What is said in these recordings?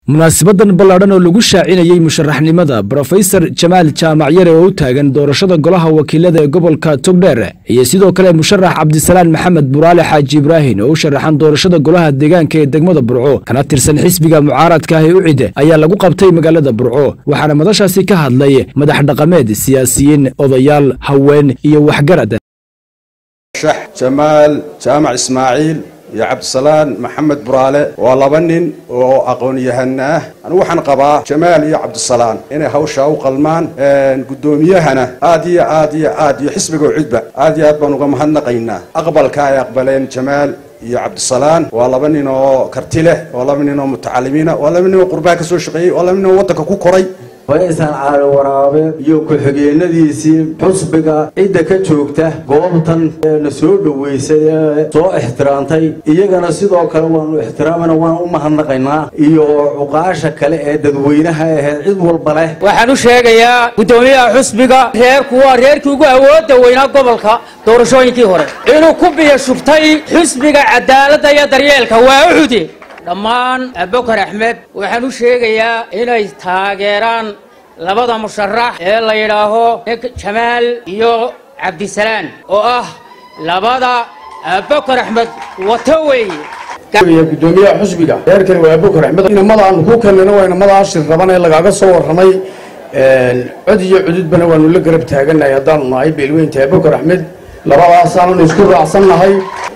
munaasabadan ballaadhan oo lagu shaacinayay musharaxnimada Professor Jamaal Jaamac Yare oo u taagan doorashada golaha wakiilada ee gobolka Togdheer iyo sidoo kale musharax Cabdisalaan Maxamed Buraale Xaaji Ibraahin oo u sharaxan doorashada golaha deegaanka ee degmada Burco kana tirsan xisbiga mucaaradka ah ee UCID ayaa lagu qabtay magaalada Burco waxaana madashaasi ka hadlay madax dhaqameed siyaasiyiin odayaal haween iyo waxgarad Jamaal Jaamac Ismaaciil يا عبد السلام محمد برالة ولبنين وأقونيهنا أنا وحن قبا جمال يا عبد السلام إنه هوشة وقلمان قدوميه هنا عادي حسبك وعدبة عادي أبان وقمهنا قينا أقبل كاي أقبلين جمال يا عبد السلام ولبنين كرتله ولبنين متعلمين ولبنين قرباك سوى شقي ولبنين وطك كوكري وإنسان على ورابه يوكل حقيقة ديسي حسبك إذا كتشوكته قومتا نسود ويسيا سو احترامتي إيجا نسيدو كلوان احترامنا وان أمهنا قينا إيو عقاشة كلا ددوينها عيد والبله waxaan u sheegayaa gudoomiyaha xusbiga reerkuugu awood weyna gobolka doorashooyinkii hore inuu ku biyo shubtay xusbiga cadaaladda iyo daryeelka waa uxudi dhammaan Abubakar Axmed waxaan u sheegayaa inay taageeraan labada musharax ee la yiraahdo Jamaal iyo Cabdisalaan oo ah labada Abubakar Axmed wataway gudoomiyaha xusbiga reerkan waa Abubakar Axmed inamada aan ku keenno waa inamada ashir raban ee lagaga soo warramay cod iyo cududbana waanu la garab taaganahay hadaan nahay beelweynta Abubakar Axmed labadaas aan isku raacsanahay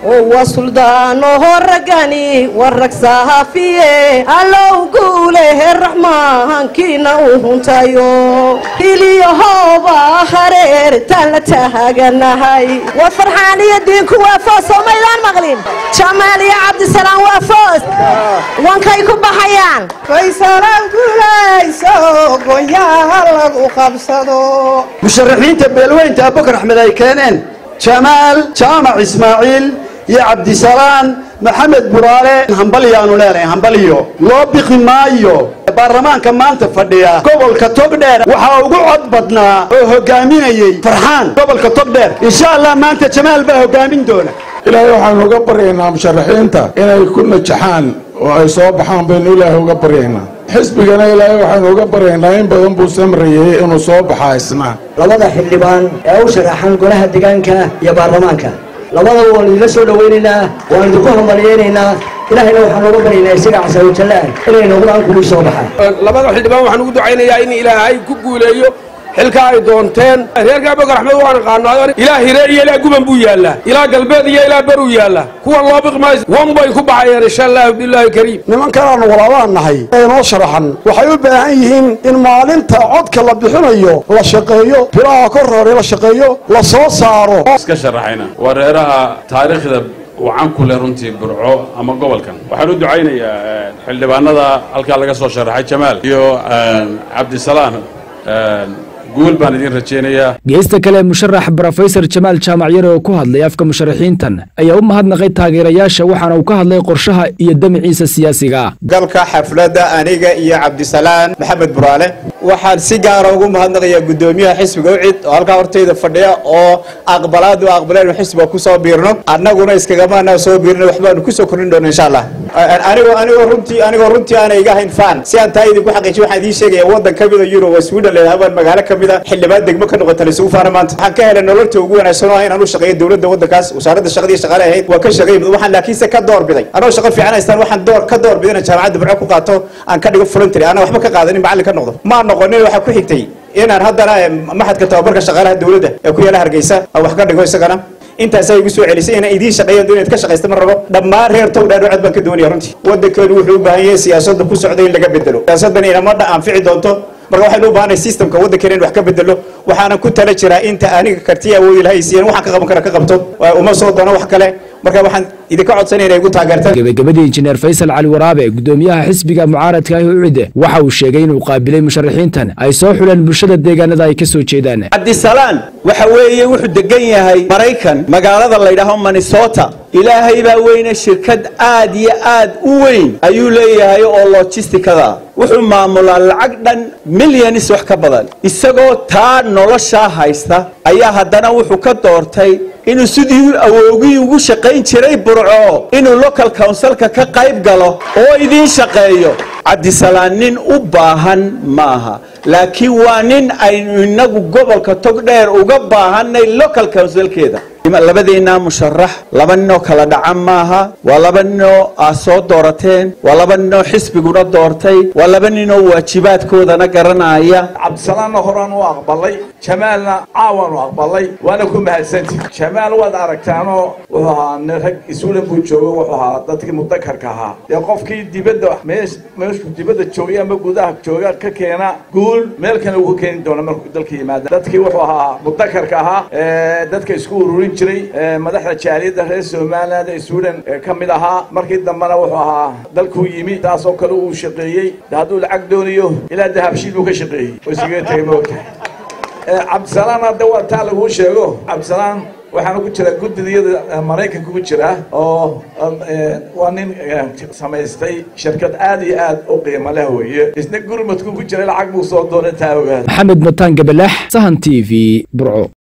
وسلطان هرجاني ورقصها فيه هلو قوله الرحمن كينا وهنتايو إلي هوبا حرير تلتها جناهاي وفرحان يديك وفاس وميلان مغلين جمال يا عبد السلام وفاس وانكايكو بحيان فيسلام قولي سوق ويا هلق وخبصدو مشرحين تبلوين تابوكر أحمد أي كانين جمال جامع إسماعيل يا عبد السلام محمد براله همبليانو ليله همبليو لو بخي مايو برلمان كمان تفديا قبل كتوغدير waxa ugu cod badnaa oo hogaaminayay farxaan gobolka Togdheer insha Allah maanta Jamaal baa hogaamin doona ilaahay waxaan uga baryaynaa musharaxiinta inay ku najaxaan oo ay soo baxaan baan ilaahay uga baryaynaa xisbigana ilaahay waxaan uga baryaynaa in badan buu samreeyay inuu soo baxaa isna labada xildhibaan ee u sharaxan golaha deegaanka iyo baarlamaanka labada waan ila soo dhaweynaa waan idinku hambalyeynaa ilaahayna waxaan uga baryaynaa isaga casal jalaan inay noqdaan kuwa soo baxay labada xildhibaan waxaan ugu ducaynayaa in ilaahay ku guuleeyo xilka ay doonteen reerka Abubakar Axmed waan qaanayo ilaahay reeyo ilaa guban buu yaala ilaa galbeed iyo ilaa baru yaala kuwa loo biqmays wan bay ku baxayeen insha Allah billahi kariim nimankaan walaalaanahay ee noo sharaxan waxay u baahan yihiin in maalinta codka la bixinayo la shaqeeyo bilaha kor hore la shaqeeyo la soo saaro iska sharaxayna wareeraha taariikhda وعن كل رنتي برعو أما قبل كان وحنو دعينا حلبانا ذا هالك على قصة شرح جمال يو عبد السلام قول باندين رجينيا geesta kale musharax Professor Jamaal Jaamac Yare oo ku hadlay afka musharaxiintan ayaa u mahadnaqay taageerayaasha waxaana uu ka hadlay qorshaha iyo damciisa siyaasiga galka xafladda aniga iyo Cabdisalaan Maxamed Buraale waxaan si gaar ah ugu mahadnaqayaa gudoomiyaha xisbiga UCID oo halka horteyda fadhiya oo aqbaleen xisbiga ku soo biirno annaguna iskaga maana soo biirno waxbaanu ku soo korin doonaa insha Allah anigoo runtii aan iga hayn fan si aan taayid ku xaqiijiyo waxaan idin sheegayaa wadan ka mid ah Euro Sweden leeyahay magaalo ka mid ah xildhibaan degmo ka noqotay isugu faana maanta waxaan ka helay nololta ugu wanaagsan oo aan u shaqeeyo dawladda wadankaas wasaaradda shaqada iyo shaqaalaha ahayd waa ka shaqeeyay waxaan laakiin se ka doorbiday anoo shaqo fiican haystaan waxaan ka doorbiday jaamacadda Burco ku qaato aan ka dhigo voluntary ana waxba ka qaadanin macallin ka noqdo ma noqonin waxa ku xigtay inaan haddana maxadka tababarka shaqaalaha dawladda ee ku yaala Hargeysa wax ka dhigo isagana intaas ay igu soo celisay in idin shaqeeyaan inaad ka shaqeysto mar rabo dhammaan reer Togdheer cod baan ka doonayaa runtii wadankeedu wuxuu u baahan yahay siyaasadda ku socday in laga bedelo siyaasaddan inama anfici doonto marka waxaan u baahanay systemka wadankeena in wax ka bedelo waxaana ku tala jiraa inta aniga kartiya awoodi lahaysiyeen waxaan ka qaban kara ka qabto uma soo doono wax kale marka waxaan idinka codsanay inay igu taageertaan gabagabadii injineer Faysal Cali Waraabe gudoomiyaha xisbiga mucaaradka ah UCID waxa uu sheegay inuu qaabilay musharaxiintan ay soo xuleen bulshada deegaanada ay ka soo jeedaan Cabdisalaan waxa weeye wuxuu degan yahay Mareykan magaalada la yiraahdo Minnesota ilaahay baa weyne shirkad aad iyo aad u weyn ayuu leeyahay oo logistikada wuxuu maamulaa lacag dhan milyanis wax ka badan isagoo taa nolosha haysta ayaa haddana wuxuu ka doortay inuu sidii awoogii ugu shaqayn jiray Burco inuu local councilka ka qayb galo oo idin shaqeeyo cabdisalaan nin u baahan maaha laakiin waa nin aynu inagu gobolka togdheer uga baahanay local councilkeeda labadeena musharax laba nin oo kala dhacan maaha waa laba nin oo soo doorateen waa laba nin oo xisbiguna doortay waa laba nin oo waajibaadkoodana garanaya cabdisalaanna horaan u aqbalay jamaalna caawan u aqbalay waana ku mahadsanti jamaal waad aragtaanoo wuxuu ahaa rag isuulan buu joogo wuxuu ahaa dadkii mudakarka ahaa dee qofkii dibadda meeshuu dibadda joogay ama gudaha jooga ka keena guul meel kale ugu keeni doona markuu dalka yimaada dadkii wuxuu ahaa mudakarka ahaa dadka isku ururin jiray madaxda jaaliyadda reer Soomaaliland ee Sweden ka mid ahaa markii dambana wuxuu ahaa dalku yimi taas oo kale uu shaqeeyay hadduu lacag doonayo ilaa dahabshiil uu ka shaqeeyay oo isaga tagay moogtahay cabdisalaan hadda waa taa lagu sheego cabdisalaan waxaan ku jiraa guddiyada Mareykanka ku jira oo waa nin samaystay shirkad aad iyo aad u qiimo leh weeye isna gurmadku ku jira lacag buu soo doonay taa ogaad maxamed mataan gabalax sahan TV burco